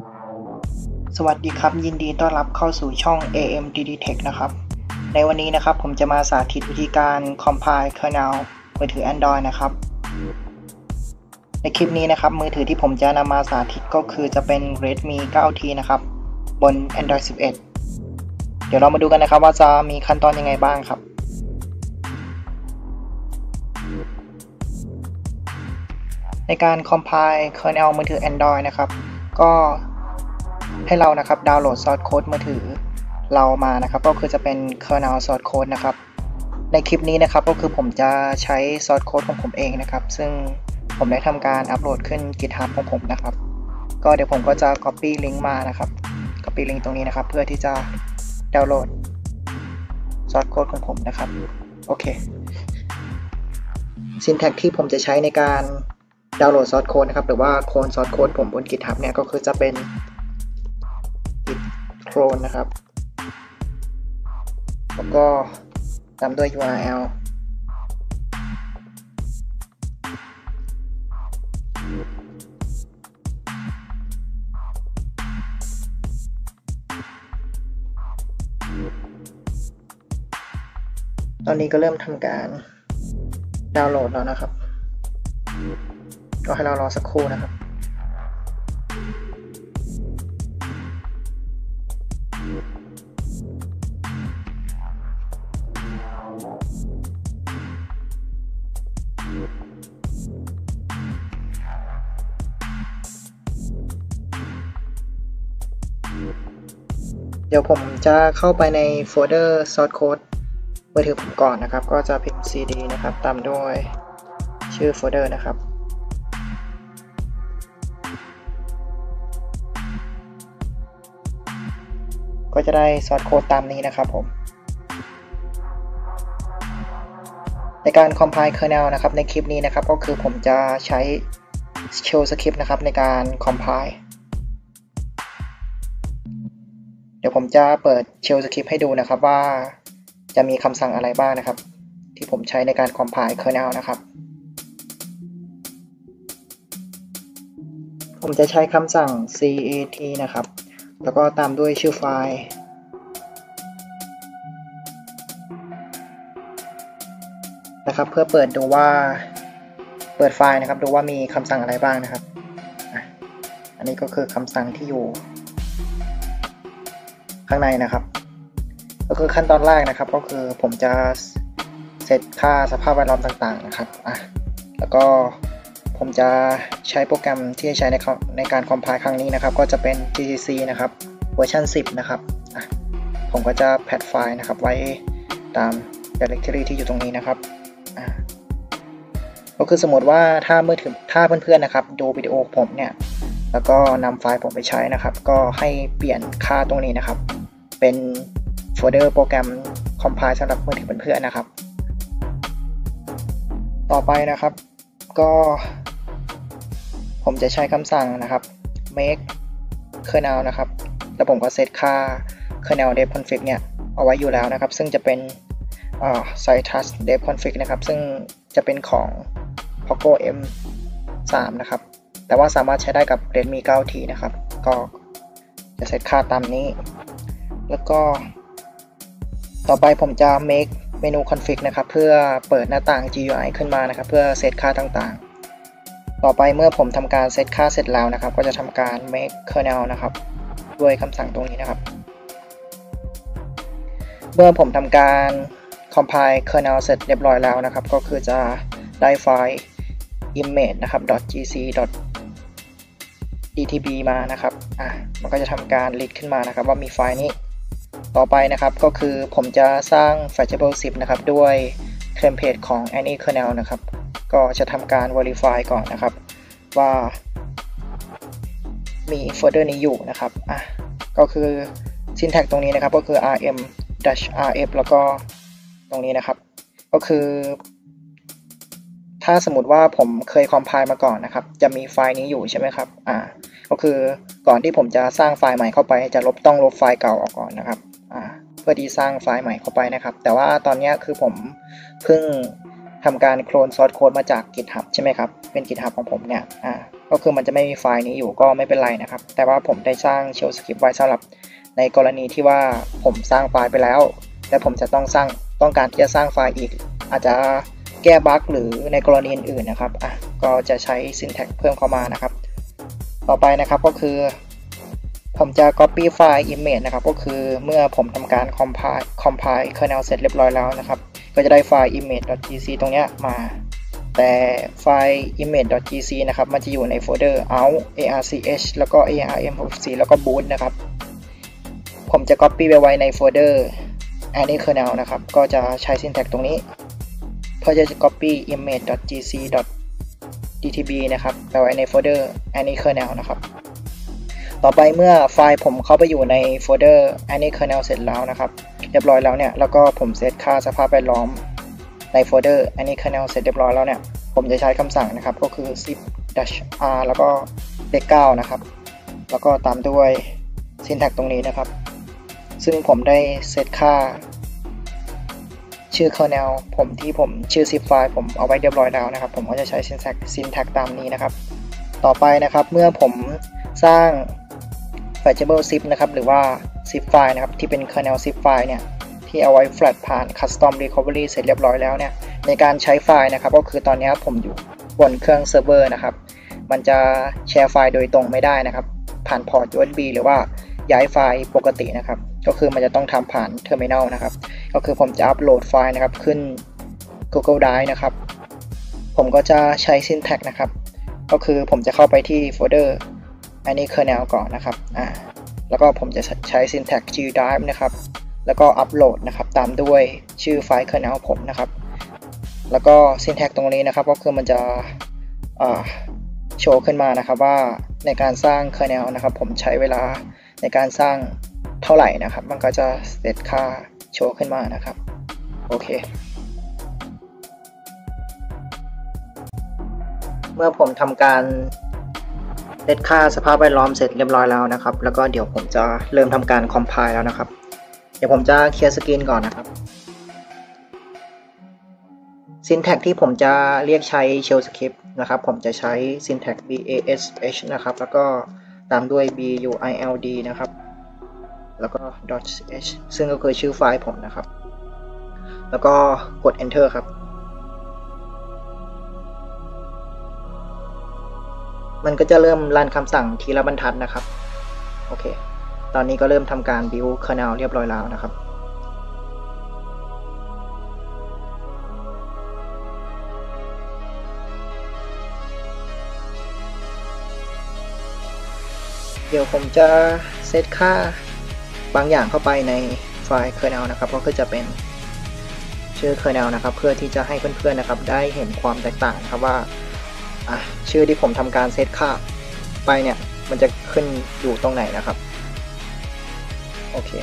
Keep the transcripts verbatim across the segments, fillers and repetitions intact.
สวัสดีครับยินดีต้อนรับเข้าสู่ช่อง เอ เอ็ม ดี ดี Tech นะครับในวันนี้นะครับผมจะมาสาธิตวิธีการ compile kernel มือถือ Android นะครับในคลิปนี้นะครับมือถือที่ผมจะนำมาสาธิตก็คือจะเป็น Redmi ไนน์ ที นะครับบน Android สิบเอ็ด เดี๋ยวเรามาดูกันนะครับว่าจะมีขั้นตอนยังไงบ้างครับในการ compile kernel มือถือ Android นะครับก็ให้เรานะครับดาวน์โหลด source code มือถือเรามานะครับก็คือจะเป็น kernel source code นะครับในคลิปนี้นะครับก็คือผมจะใช้ source code ของผมเองนะครับซึ่งผมได้ทำการอัปโหลดขึ้น GitHub ของผมนะครับก็เดี๋ยวผมก็จะ copy link มานะครับ copy link ตรงนี้นะครับเพื่อที่จะดาวน์โหลด source code ของผมนะครับโอเค syntax ที่ผมจะใช้ในการดาวน์โหลด source code นะครับหรือว่าโคลน source code ผมบน GitHub เนี่ยก็คือจะเป็น git clone นะครับแล้วก็ตามด้วย ยู อาร์ แอล ตอนนี้ก็เริ่มทำการดาวน์โหลดแล้วนะครับก็ให้เรารอสักครู่นะครับเดี๋ยวผมจะเข้าไปในโฟลเดอร์ source code มือถือผมก่อนนะครับก็จะพิมพ์ ซี ดี นะครับตามด้วยชื่อโฟลเดอร์นะครับก็จะได้ source code ตามนี้นะครับผมในการ compile kernel นะครับในคลิปนี้นะครับก็คือผมจะใช้ shell script นะครับในการ compile เดี๋ยวผมจะเปิด shell script ให้ดูนะครับว่าจะมีคำสั่งอะไรบ้างนะครับที่ผมใช้ในการ compile kernel นะครับผมจะใช้คำสั่ง cat นะครับแล้วก็ตามด้วยชื่อไฟล์นะครับเพื่อเปิดดูว่าเปิดไฟล์นะครับดูว่ามีคำสั่งอะไรบ้างนะครับอันนี้ก็คือคำสั่งที่อยู่ข้างในนะครับก็คือขั้นตอนแรกนะครับก็คือผมจะเซตค่าสภาพแวดล้อมต่างๆนะครับอ่ะแล้วก็ผมจะใช้โปรแกรมที่ใช้ในในการ compile ครั้งนี้นะครับก็จะเป็น จี ซี ซี นะครับเวอร์ชันสิบนะครับอ่ะผมก็จะแพดไฟล์นะครับไว้ตาม directory ที่อยู่ตรงนี้นะครับอ่ะก็คือสมมติว่าถ้าเมื่อถึงถ้าเพื่อนๆนะครับดูวิดีโอผมเนี่ยแล้วก็นำไฟล์ผมไปใช้นะครับก็ให้เปลี่ยนค่าตรงนี้นะครับเป็นโฟลเดอร์โปรแกรม compile สำหรับมือถือเพื่อนๆนะครับต่อไปนะครับก็ผมจะใช้คำสั่งนะครับ make kernel นะครับแล้วผมก็เซตค่า kernel dev config เนี่ยเอาไว้อยู่แล้วนะครับซึ่งจะเป็น citus dev config นะครับซึ่งจะเป็นของ poco เอ็ม สาม นะครับแต่ว่าสามารถใช้ได้กับ Redmi ไนน์ ที นะครับก็จะเซตค่าตามนี้แล้วก็ต่อไปผมจะ make menu config นะครับเพื่อเปิดหน้าต่าง จี ยู ไอ ขึ้นมานะครับเพื่อเซตค่าต่างๆต่อไปเมื่อผมทำการเซตค่าเสร็จแล้วนะครับก็จะทำการ make kernel นะครับด้วยคำสั่งตรงนี้นะครับเมื่อผมทำการ compile kernel เสร็จเรียบร้อยแล้วนะครับก็คือจะได้ไฟล์ image นะครับ .gc .dtb มานะครับอ่ะมันก็จะทำการ read ขึ้นมานะครับว่ามีไฟล์นี้ต่อไปนะครับก็คือผมจะสร้าง fetchable สิบนะครับด้วยเทมเพลตของ AnyKernel นะครับก็จะทำการ verify ก่อนนะครับว่ามีโฟลเดอร์นี้อยู่นะครับอ่ะก็คือ syntax ตรงนี้นะครับก็คือ rm-rf แล้วก็ตรงนี้นะครับก็คือถ้าสมมติว่าผมเคย compile มาก่อนนะครับจะมีไฟล์นี้อยู่ใช่ไหมครับอ่าก็คือก่อนที่ผมจะสร้างไฟล์ใหม่เข้าไปจะลบต้องลบไฟล์เก่าออกก่อนนะครับอ่าเพื่อที่สร้างไฟล์ใหม่เข้าไปนะครับแต่ว่าตอนนี้คือผมเพิ่งทำการโคลน source code มาจาก GitHub ใช่ไหมครับเป็น GitHub ของผมเนี่ยอ่าก็คือมันจะไม่มีไฟล์นี้อยู่ก็ไม่เป็นไรนะครับแต่ว่าผมได้สร้างเชลสคริปต์ไว้สำหรับในกรณีที่ว่าผมสร้างไฟล์ไปแล้วและผมจะต้องสร้างต้องการที่จะสร้างไฟล์อีกอาจจะแก้บั๊กหรือในกรณีอื่นๆนะครับอ่ะก็จะใช้ syntax เพิ่มเข้ามานะครับต่อไปนะครับก็คือผมจะ copy ไฟล์ image นะครับก็คือเมื่อผมทำการ compile compile kernel เสร็จเรียบร้อยแล้วนะครับก็จะได้ไฟล์ image.gc ตรงเนี้ยมาแต่ไฟล์ image.gc นะครับมันจะอยู่ในโฟลเดอร์ out arch แล้วก็ arm หกสิบสี่แล้วก็ boot นะครับผมจะ copy ไปไว้ในโฟลเดอร์ any kernel นะครับก็จะใช้ syntax ตรงนี้เพื่อจะ copy image.gc.dtb นะครับไปไว้ในโฟลเดอร์ any kernel นะครับต่อไปเมื่อไฟล์ผมเข้าไปอยู่ในโฟลเดอร์ any kernel เสร็จแล้วนะครับเรียบร้อยแล้วเนี่ยแล้วก็ผมเซตค่าสภาพแวดล้อมในโฟลเดอร์ any kernel เสร็จเรียบร้อยแล้วเนี่ยผมจะใช้คำสั่งนะครับก็คือ zip-r แล้วก็เลขเก้านะครับแล้วก็ตามด้วย syntax ตรงนี้นะครับซึ่งผมได้เซตค่าชื่อ kernel ผมที่ผมชื่อ zip ไฟล์ผมเอาไว้เรียบร้อยแล้วนะครับผมก็จะใช้ syntax syntax ตามนี้นะครับต่อไปนะครับเมื่อผมสร้าง fetchable zip นะครับหรือว่า zip ไฟล์นะครับที่เป็น kernel zip ไฟล์เนี่ยที่เอาไว้ flat ผ่าน custom recovery เสร็จเรียบร้อยแล้วเนี่ยในการใช้ไฟล์นะครับก็คือตอนนี้ผมอยู่บนเครื่องเซิร์ฟเวอร์นะครับมันจะแชร์ไฟล์โดยตรงไม่ได้นะครับผ่านพอร์ต ยู เอส บี หรือว่าย้ายไฟล์ปกตินะครับก็คือมันจะต้องทำผ่าน terminal นะครับก็คือผมจะอัปโหลดไฟล์นะครับขึ้น Google Drive นะครับผมก็จะใช้ syntax นะครับก็คือผมจะเข้าไปที่โฟลเดอร์ any kernel ก่อนนะครับอ่าแล้วก็ผมจะใช้ syntax g drive นะครับแล้วก็อัปโหลดนะครับตามด้วยชื่อไฟล์ kernel ผมนะครับแล้วก็ syntax ตรงนี้นะครับก็คือมันจะโชว์ขึ้นมานะครับว่าในการสร้าง kernel นะครับผมใช้เวลาในการสร้างเท่าไหร่นะครับมันก็จะเซตค่าโชว์ขึ้นมานะครับโอเคเมื่อผมทำการเซตค่าสภาพแวดล้อมเสร็จเรียบร้อยแล้วนะครับแล้วก็เดี๋ยวผมจะเริ่มทำการ compile แล้วนะครับเดี๋ยวผมจะเคลียร์สกรีนก่อนนะครับ syntax ที่ผมจะเรียกใช้ shell script นะครับผมจะใช้ syntax bash นะครับแล้วก็ตามด้วย build นะครับแล้วก็ .ch ซึ่งก็คือชื่อไฟล์ผมนะครับแล้วก็กด enter ครับมันก็จะเริ่มรันคำสั่งทีละบรรทัดนะครับโอเคตอนนี้ก็เริ่มทำการ build kernel เรียบร้อยแล้วนะครับเดี๋ยวผมจะเซตค่าบางอย่างเข้าไปในไฟล์ kernel นะครับก็คือจะเป็นชื่อ kernel นะครับเพื่อที่จะให้เพื่อนๆนะครับได้เห็นความแตกต่างนะครับว่าอ่ะชื่อที่ผมทำการเซตค่าไปเนี่ยมันจะขึ้นอยู่ตรงไหนนะครับโอเค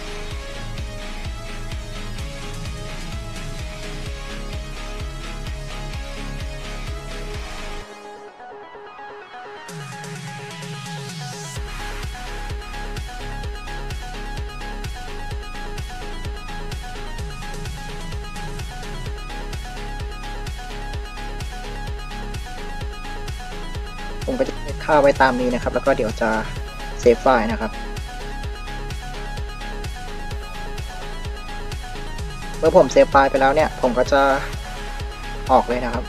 ผมก็จะเซตค่าไว้ตามนี้นะครับแล้วก็เดี๋ยวจะเซฟไฟล์นะครับเมื่อผมเซฟไฟล์ไปแล้วเนี่ยผมก็จะออกเลยนะครับ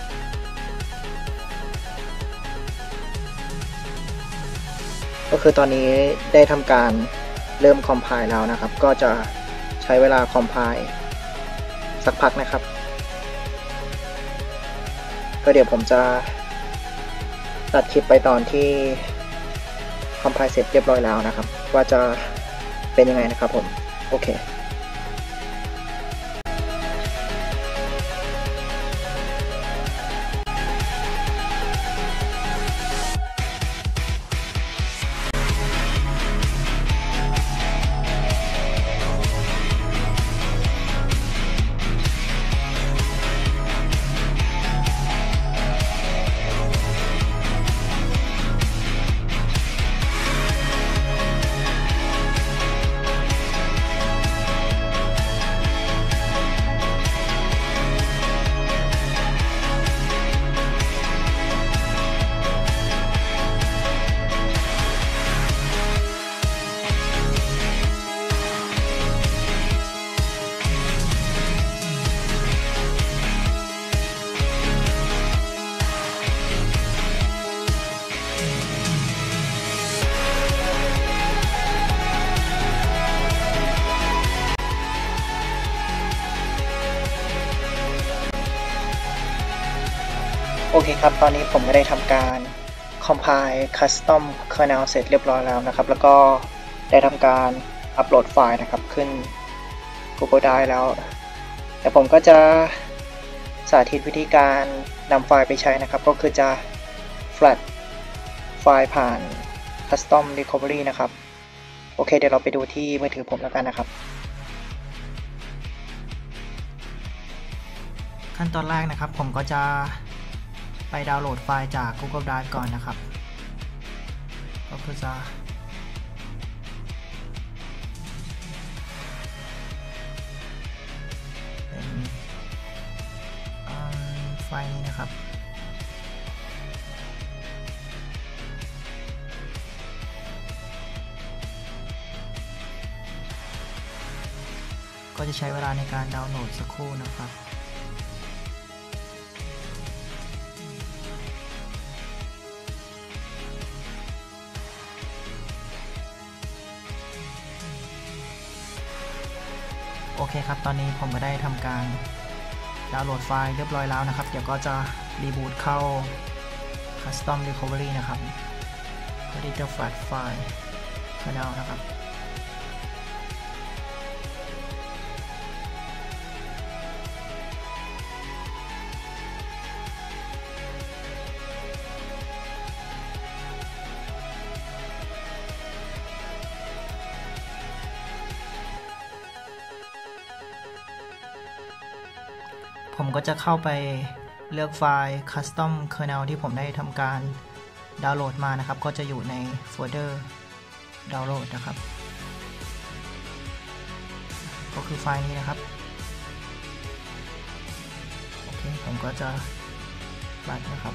ก็คือตอนนี้ได้ทำการเริ่มคอมไพล์แล้วนะครับก็จะใช้เวลาคอมไพล์สักพักนะครับก็เดี๋ยวผมจะตัดคลิปไปตอนที่คอมไพล์เสร็จเรียบร้อยแล้วนะครับว่าจะเป็นยังไงนะครับผมโอเคเคครับตอนนี้ผมก็ได้ทำการ compile custom kernel เสร็จเรียบร้อยแล้วนะครับแล้วก็ได้ทำการอัปโหลดไฟล์นะครับขึ้น Google Drive แล้วแต่ผมก็จะสาธิตวิธีการนำไฟล์ไปใช้นะครับก็คือจะ flash ไฟล์ผ่าน custom recovery นะครับโอเคเดี๋ยวเราไปดูที่มือถือผมแล้วกันนะครับขั้นตอนแรกนะครับผมก็จะไปดาวน์โหลดไฟล์จาก Google Drive ก่อนนะครับก็คือจะเป็นไฟล์นี้นะครับก็จะใช้เวลาในการดาวน์โหลดสักครู่นะครับโอเคครับตอนนี้ผมก็ได้ทำการดาวน์โหลดไฟล์เรียบร้อยแล้วนะครับเดี๋ยวก็จะรีบูตเข้า Custom Recovery นะครับเพื่อที่จะ flash ไฟล์ kernel นะครับผมก็จะเข้าไปเลือกไฟล์ Custom Kernel ที่ผมได้ทำการดาวน์โหลดมานะครับก็จะอยู่ในโฟลเดอร์ดาวน์โหลดนะครับก็คือไฟล์นี้นะครับโอเคผมก็จะรัดนะครับ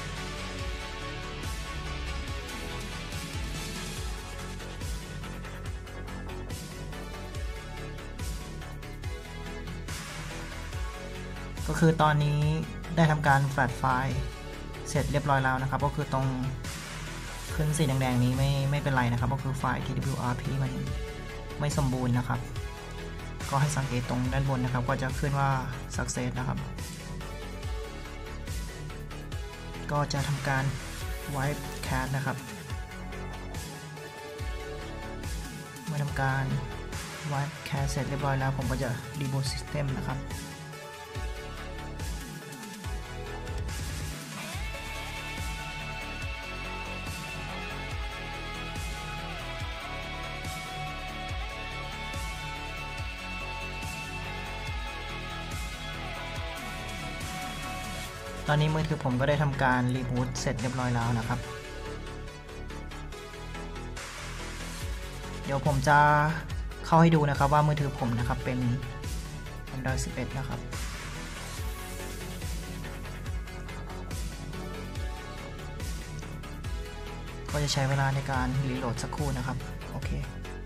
ก็คือตอนนี้ได้ทำการแฟลชไฟล์เสร็จเรียบร้อยแล้วนะครับก็คือตรงขึ้นสีแดงๆนี้ไม่ไม่เป็นไรนะครับก็คือไฟล์ ที ดับเบิลยู อาร์ พี มันไม่สมบูรณ์นะครับก็ให้สังเกตตรงด้านบนนะครับก็จะขึ้นว่า success นะครับก็จะทำการ wipe cache นะครับเมื่อทำการ wipe cache เสร็จเรียบร้อยแล้วผมก็จะ reboot system นะครับตอนนี้มือถือผมก็ได้ทำการรีบูตเสร็จเรียบร้อยแล้วนะครับเดี๋ยวผมจะเข้าให้ดูนะครับว่ามือถือผมนะครับเป็น Android สิบเอ็ดนะครับก็จะใช้เวลาในการรีโหลดสักครู่นะครับโอเค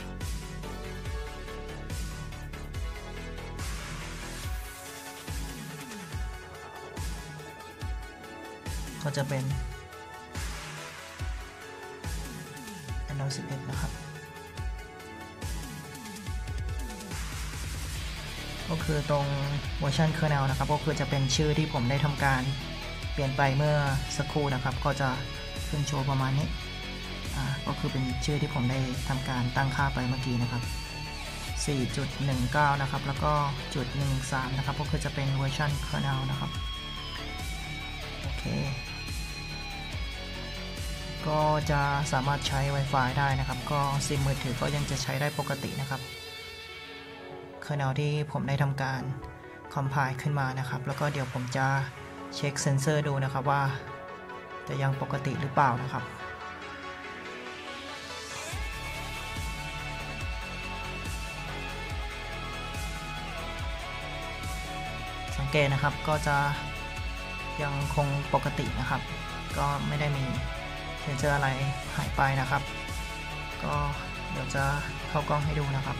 ก็จะเป็น Android สิบเอ็ดนะครับก็คือตรงเวอร์ชัน kernel นะครับก็คือจะเป็นชื่อที่ผมได้ทำการเปลี่ยนไปเมื่อสักครู่นะครับก็จะขึ้นโชว์ประมาณนี้อ่าก็คือเป็นชื่อที่ผมได้ทำการตั้งค่าไปเมื่อกี้นะครับ สี่จุดหนึ่งเก้า นะครับแล้วก็จุดหนึ่งสามนะครับก็คือจะเป็นเวอร์ชัน kernel นะครับโอเคก็จะสามารถใช้ Wi-Fi ได้นะครับก็ซิมมือถือก็ยังจะใช้ได้ปกตินะครับ kernel ที่ผมได้ทำการ compile ขึ้นมานะครับแล้วก็เดี๋ยวผมจะเช็คเซนเซอร์ดูนะครับว่าจะยังปกติหรือเปล่านะครับสังเกตนะครับก็จะยังคงปกตินะครับก็ไม่ได้มีเซนเซอร์อะไรหายไปนะครับก็เดี๋ยวจะเข้ากล้องให้ดูนะครับ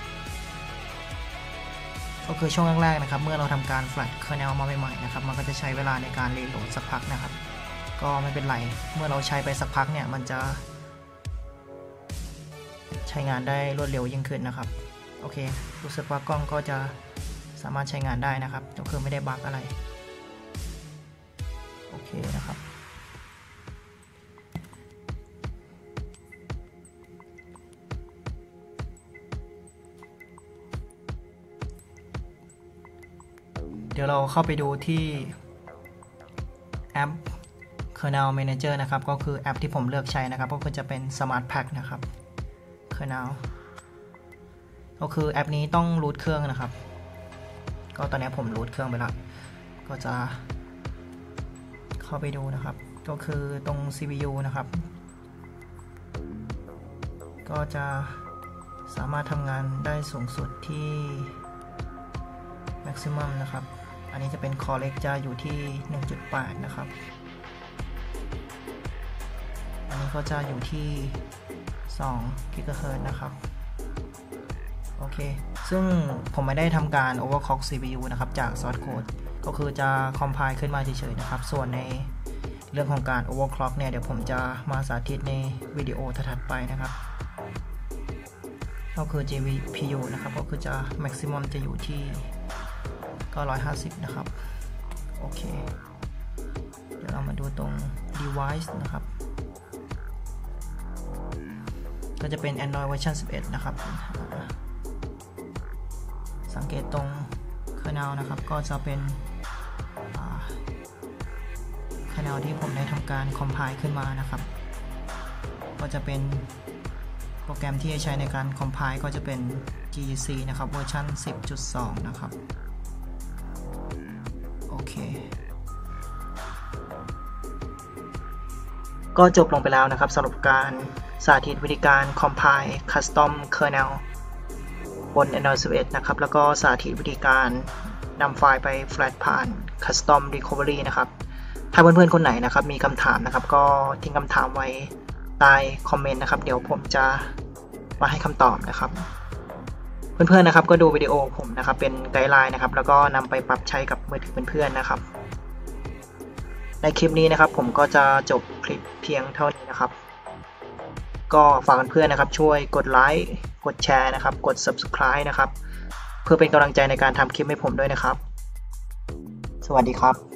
ก็คือช่วงแรกๆนะครับเมื่อเราทำการ flash kernel มาใหม่ๆนะครับมันก็จะใช้เวลาในการรีโหลดสักพักนะครับก็ไม่เป็นไรเมื่อเราใช้ไปสักพักเนี่ยมันจะใช้งานได้รวดเร็วยิ่งขึ้นนะครับโอเครู้สึกว่ากล้องก็จะสามารถใช้งานได้นะครับก็คือไม่ได้บั๊กอะไรโอเคนะครับดี๋ยวเราเข้าไปดูที่แอป Kernel Manager นะครับก็คือแอปที่ผมเลือกใช้นะครับก็คือจะเป็น Smart Pack นะครับ Kernel ก็คือแอปนี้ต้องรูทเครื่องนะครับก็ตอนนี้ผมรูทเครื่องไปแล้วก็จะเข้าไปดูนะครับก็คือตรง ซี พี ยู นะครับก็จะสามารถทำงานได้สูงสุดที่ maximum นะครับอันนี้จะเป็น core เล็กจะอยู่ที่ หนึ่งจุดแปด นะครับอันนี้ก็จะอยู่ที่สอง กิกะเฮิรตซ์ นะครับโอเคซึ่งผมไม่ได้ทำการ overclock ซี พี ยู นะครับจาก source code ก็คือจะ compile ขึ้นมาเฉยๆนะครับส่วนในเรื่องของการ overclock เนี่ยเดี๋ยวผมจะมาสาธิตในวิดีโอถัดไปนะครับก็คือ จี พี ยู นะครับก็คือจะ maximum จะอยู่ที่ก็หนึ่งร้อยห้าสิบนะครับโอเคเดี๋ยวเรามาดูตรง device นะครับก็จะเป็น Android เวอร์ชันสิบเอ็ดนะครับสังเกตตรง Kernel นะครับก็จะเป็น Kernel ที่ผมได้ทำการ compile ขึ้นมานะครับก็จะเป็นโปรแกรมที่ใช้ในการ compile ก็จะเป็น จี ซี นะครับเวอร์ชัน สิบจุดสอง นะครับโอเคก็จบลงไปแล้วนะครับสำหรับการสาธิตวิธีการ compile custom kernel บน Android สิบเอ็ด นะครับแล้วก็สาธิตวิธีการนำไฟล์ไป flash ผ่าน custom recovery นะครับถ้าเพื่อนๆคนไหนนะครับมีคำถามนะครับก็ทิ้งคำถามไว้ใต้คอมเมนต์นะครับเดี๋ยวผมจะมาให้คำตอบนะครับเพื่อนๆนะครับก็ดูวิดีโอผมนะครับเป็นไกด์ไลน์นะครับแล้วก็นำไปปรับใช้กับมือถือเพื่อนๆนะครับในคลิปนี้นะครับผมก็จะจบคลิปเพียงเท่านี้นะครับก็ฝากเพื่อนๆนะครับช่วยกดไลค์กดแชร์นะครับกด Subscribe นะครับเพื่อเป็นกำลังใจในการทำคลิปให้ผมด้วยนะครับสวัสดีครับ